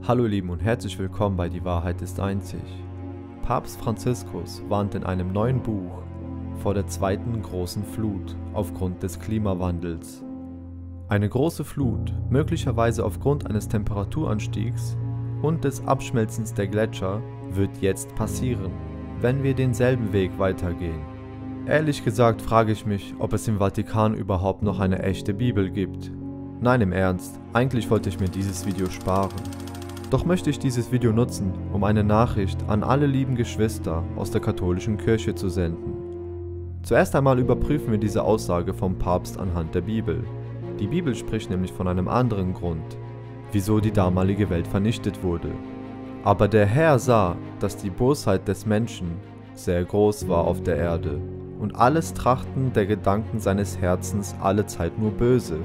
Hallo ihr Lieben und herzlich willkommen bei Die Wahrheit ist einzig. Papst Franziskus warnt in einem neuen Buch vor der zweiten großen Flut aufgrund des Klimawandels. Eine große Flut, möglicherweise aufgrund eines Temperaturanstiegs und des Abschmelzens der Gletscher, wird jetzt passieren, wenn wir denselben Weg weitergehen. Ehrlich gesagt frage ich mich, ob es im Vatikan überhaupt noch eine echte Bibel gibt. Nein, im Ernst, eigentlich wollte ich mir dieses Video sparen. Doch möchte ich dieses Video nutzen, um eine Nachricht an alle lieben Geschwister aus der katholischen Kirche zu senden. Zuerst einmal überprüfen wir diese Aussage vom Papst anhand der Bibel. Die Bibel spricht nämlich von einem anderen Grund, wieso die damalige Welt vernichtet wurde. Aber der Herr sah, dass die Bosheit des Menschen sehr groß war auf der Erde und alles Trachten der Gedanken seines Herzens allezeit nur böse.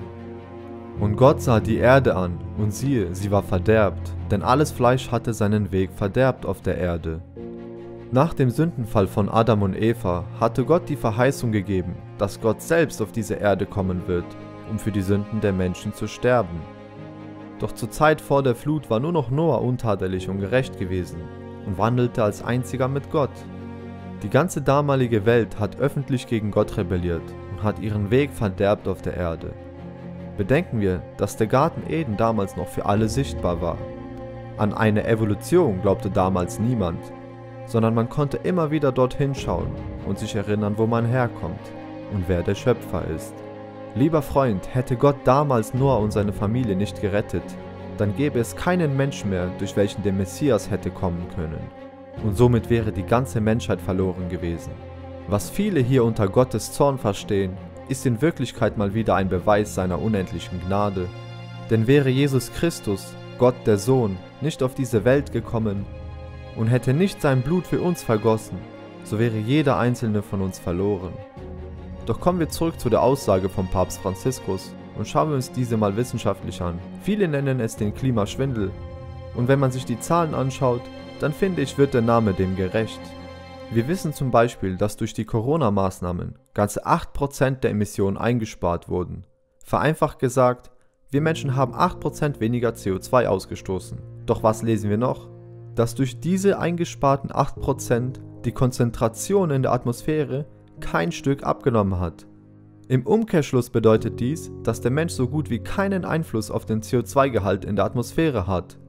Und Gott sah die Erde an, und siehe, sie war verderbt, denn alles Fleisch hatte seinen Weg verderbt auf der Erde. Nach dem Sündenfall von Adam und Eva hatte Gott die Verheißung gegeben, dass Gott selbst auf diese Erde kommen wird, um für die Sünden der Menschen zu sterben. Doch zur Zeit vor der Flut war nur noch Noah untadelig und gerecht gewesen und wandelte als einziger mit Gott. Die ganze damalige Welt hat öffentlich gegen Gott rebelliert und hat ihren Weg verderbt auf der Erde. Bedenken wir, dass der Garten Eden damals noch für alle sichtbar war. An eine Evolution glaubte damals niemand, sondern man konnte immer wieder dorthin schauen und sich erinnern, wo man herkommt und wer der Schöpfer ist. Lieber Freund, hätte Gott damals Noah und seine Familie nicht gerettet, dann gäbe es keinen Menschen mehr, durch welchen der Messias hätte kommen können. Und somit wäre die ganze Menschheit verloren gewesen. Was viele hier unter Gottes Zorn verstehen, ist in Wirklichkeit mal wieder ein Beweis seiner unendlichen Gnade. Denn wäre Jesus Christus, Gott der Sohn, nicht auf diese Welt gekommen und hätte nicht sein Blut für uns vergossen, so wäre jeder einzelne von uns verloren. Doch kommen wir zurück zu der Aussage von Papst Franziskus und schauen wir uns diese mal wissenschaftlich an. Viele nennen es den Klimaschwindel, und wenn man sich die Zahlen anschaut, dann finde ich, wird der Name dem gerecht. Wir wissen zum Beispiel, dass durch die Corona-Maßnahmen ganze 8% der Emissionen eingespart wurden. Vereinfacht gesagt, wir Menschen haben 8% weniger CO2 ausgestoßen. Doch was lesen wir noch? Dass durch diese eingesparten 8% die Konzentration in der Atmosphäre kein Stück abgenommen hat. Im Umkehrschluss bedeutet dies, dass der Mensch so gut wie keinen Einfluss auf den CO2-Gehalt in der Atmosphäre hat.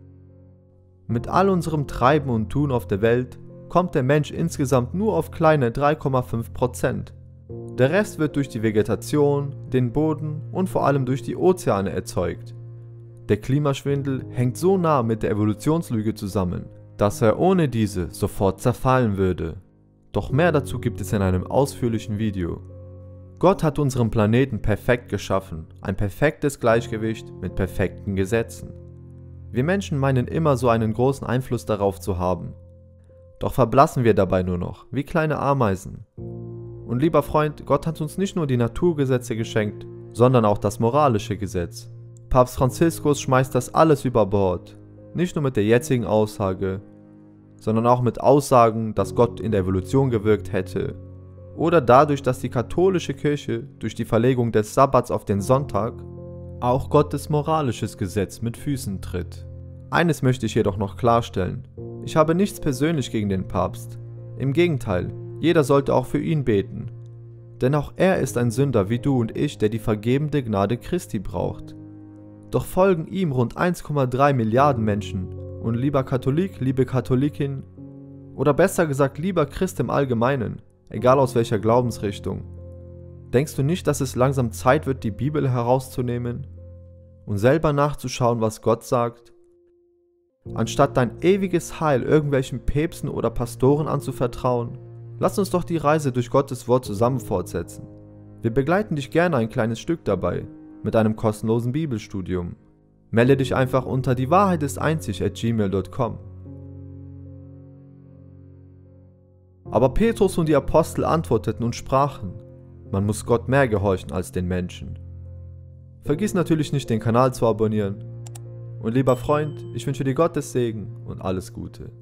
Mit all unserem Treiben und Tun auf der Welt kommt der Mensch insgesamt nur auf kleine 3,5%. Der Rest wird durch die Vegetation, den Boden und vor allem durch die Ozeane erzeugt. Der Klimaschwindel hängt so nah mit der Evolutionslüge zusammen, dass er ohne diese sofort zerfallen würde. Doch mehr dazu gibt es in einem ausführlichen Video. Gott hat unseren Planeten perfekt geschaffen, ein perfektes Gleichgewicht mit perfekten Gesetzen. Wir Menschen meinen immer so einen großen Einfluss darauf zu haben. Doch verblassen wir dabei nur noch, wie kleine Ameisen. Und lieber Freund, Gott hat uns nicht nur die Naturgesetze geschenkt, sondern auch das moralische Gesetz. Papst Franziskus schmeißt das alles über Bord. Nicht nur mit der jetzigen Aussage, sondern auch mit Aussagen, dass Gott in der Evolution gewirkt hätte. Oder dadurch, dass die katholische Kirche durch die Verlegung des Sabbats auf den Sonntag auch Gottes moralisches Gesetz mit Füßen tritt. Eines möchte ich jedoch noch klarstellen. Ich habe nichts persönlich gegen den Papst. Im Gegenteil, jeder sollte auch für ihn beten. Denn auch er ist ein Sünder wie du und ich, der die vergebende Gnade Christi braucht. Doch folgen ihm rund 1,3 Milliarden Menschen. Und lieber Katholik, liebe Katholikin, oder besser gesagt lieber Christ im Allgemeinen, egal aus welcher Glaubensrichtung, denkst du nicht, dass es langsam Zeit wird, die Bibel herauszunehmen und selber nachzuschauen, was Gott sagt? Anstatt dein ewiges Heil irgendwelchen Päpsten oder Pastoren anzuvertrauen, lass uns doch die Reise durch Gottes Wort zusammen fortsetzen. Wir begleiten dich gerne ein kleines Stück dabei, mit einem kostenlosen Bibelstudium. Melde dich einfach unter diewahrheitisteinzig@gmail.com. Aber Petrus und die Apostel antworteten und sprachen: Man muss Gott mehr gehorchen als den Menschen. Vergiss natürlich nicht, den Kanal zu abonnieren. Und lieber Freund, ich wünsche dir Gottes Segen und alles Gute.